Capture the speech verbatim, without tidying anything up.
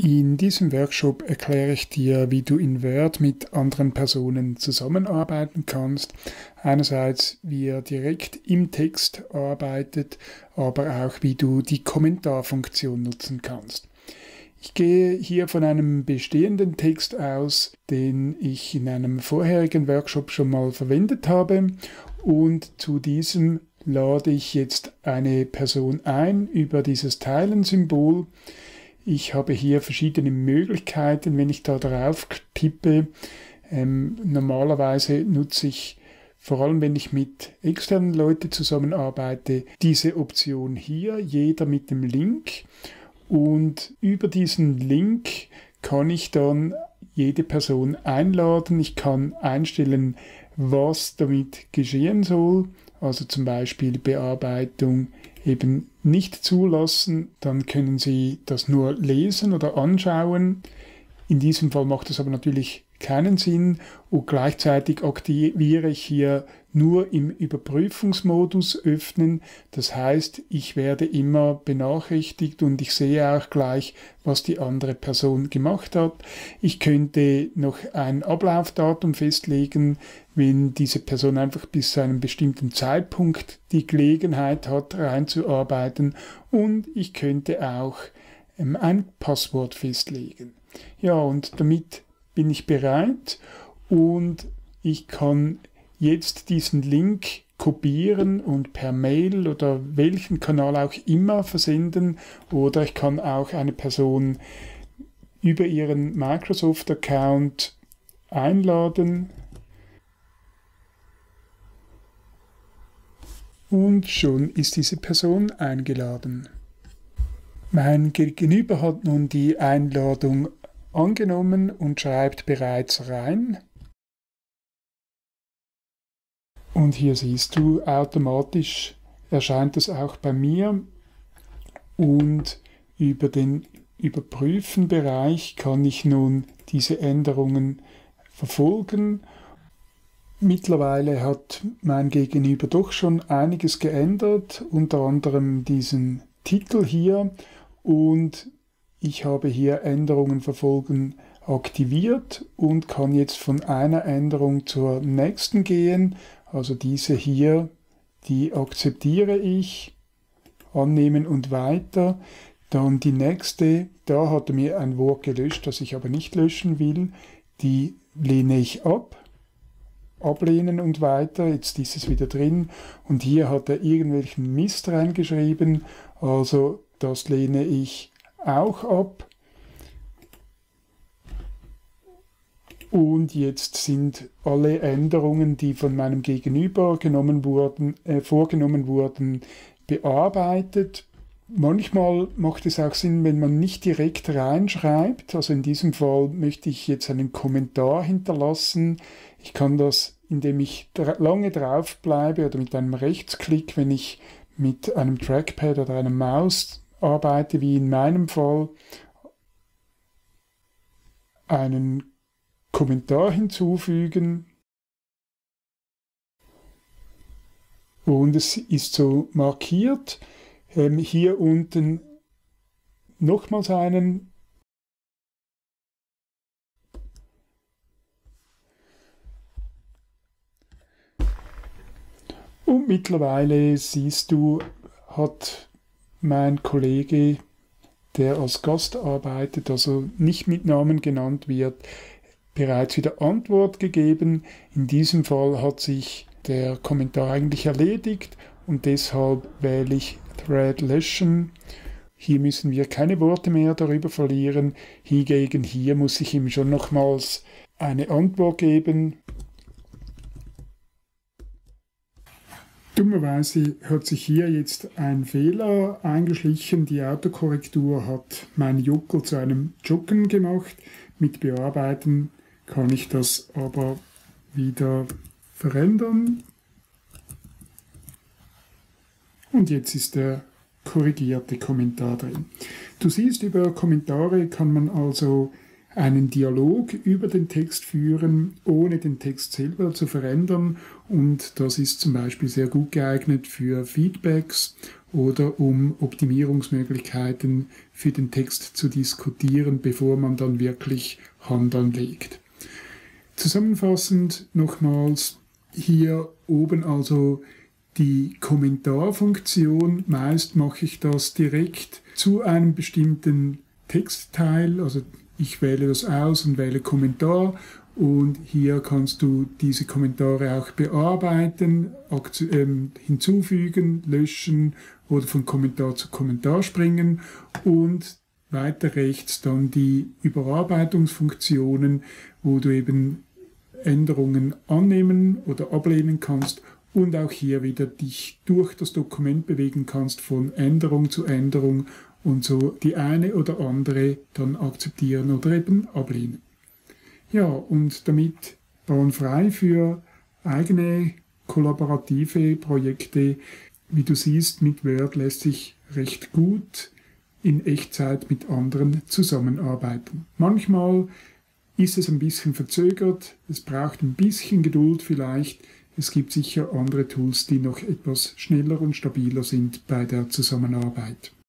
In diesem Workshop erkläre ich dir, wie du in Word mit anderen Personen zusammenarbeiten kannst. Einerseits, wie er direkt im Text arbeitet, aber auch, wie du die Kommentarfunktion nutzen kannst. Ich gehe hier von einem bestehenden Text aus, den ich in einem vorherigen Workshop schon mal verwendet habe, und zu diesem lade ich jetzt eine Person ein über dieses Teilen-Symbol. Ich habe hier verschiedene Möglichkeiten, wenn ich da drauf tippe. Ähm, normalerweise nutze ich, vor allem wenn ich mit externen Leuten zusammenarbeite, diese Option hier, jeder mit dem Link. Und über diesen Link kann ich dann jede Person einladen. Ich kann einstellen, was damit geschehen soll. Also zum Beispiel Bearbeitung eben nicht zulassen, dann können Sie das nur lesen oder anschauen. In diesem Fall macht es aber natürlich keinen Sinn und gleichzeitig aktiviere ich hier nur im Überprüfungsmodus öffnen. Das heißt, ich werde immer benachrichtigt und ich sehe auch gleich, was die andere Person gemacht hat. Ich könnte noch ein Ablaufdatum festlegen, wenn diese Person einfach bis zu einem bestimmten Zeitpunkt die Gelegenheit hat, reinzuarbeiten, und ich könnte auch ähm, ein Passwort festlegen. Ja, und damit bin ich bereit und ich kann jetzt diesen Link kopieren und per Mail oder welchen Kanal auch immer versenden, oder ich kann auch eine Person über ihren Microsoft-Account einladen. Und schon ist diese Person eingeladen. Mein Gegenüber hat nun die Einladung angenommen und schreibt bereits rein. Und hier siehst du, automatisch erscheint es auch bei mir, und über den Überprüfen-Bereich kann ich nun diese Änderungen verfolgen. Mittlerweile hat mein Gegenüber doch schon einiges geändert, unter anderem diesen Titel hier, und ich habe hier Änderungen verfolgen aktiviert und kann jetzt von einer Änderung zur nächsten gehen. Also diese hier, die akzeptiere ich, annehmen und weiter. Dann die nächste, da hat er mir ein Wort gelöscht, das ich aber nicht löschen will. Die lehne ich ab, ablehnen und weiter. Jetzt ist es wieder drin. Und hier hat er irgendwelchen Mist reingeschrieben, also das lehne ich auch ab. Und jetzt sind alle Änderungen, die von meinem Gegenüber genommen wurden, äh, vorgenommen wurden, bearbeitet. Manchmal macht es auch Sinn, wenn man nicht direkt reinschreibt. Also in diesem Fall möchte ich jetzt einen Kommentar hinterlassen. Ich kann das, indem ich lange drauf bleibe oder mit einem Rechtsklick, wenn ich mit einem Trackpad oder einer Maus arbeite, wie in meinem Fall, einen Kommentar hinzufügen. Und es ist so markiert. Ähm, hier unten nochmals einen. Und mittlerweile siehst du, hat mein Kollege, der als Gast arbeitet, also nicht mit Namen genannt wird, bereits wieder Antwort gegeben. In diesem Fall hat sich der Kommentar eigentlich erledigt und deshalb wähle ich Thread löschen. Hier müssen wir keine Worte mehr darüber verlieren. Hingegen hier muss ich ihm schon nochmals eine Antwort geben. Dummerweise hat sich hier jetzt ein Fehler eingeschlichen. Die Autokorrektur hat mein Juckel zu einem Joggen gemacht. Mit Bearbeiten kann ich das aber wieder verändern. Und jetzt ist der korrigierte Kommentar drin. Du siehst, über Kommentare kann man also einen Dialog über den Text führen, ohne den Text selber zu verändern, und das ist zum Beispiel sehr gut geeignet für Feedbacks oder um Optimierungsmöglichkeiten für den Text zu diskutieren, bevor man dann wirklich Hand anlegt. Zusammenfassend nochmals hier oben also die Kommentarfunktion. Meist mache ich das direkt zu einem bestimmten Textteil, also ich wähle das aus und wähle Kommentar und hier kannst du diese Kommentare auch bearbeiten, ähm, hinzufügen, löschen oder von Kommentar zu Kommentar springen und weiter rechts dann die Überarbeitungsfunktionen, wo du eben Änderungen annehmen oder ablehnen kannst und auch hier wieder dich durch das Dokument bewegen kannst von Änderung zu Änderung und so die eine oder andere dann akzeptieren oder eben ablehnen. Ja, und damit bahnfrei für eigene kollaborative Projekte. Wie du siehst, mit Word lässt sich recht gut in Echtzeit mit anderen zusammenarbeiten. Manchmal ist es ein bisschen verzögert, es braucht ein bisschen Geduld vielleicht. Es gibt sicher andere Tools, die noch etwas schneller und stabiler sind bei der Zusammenarbeit.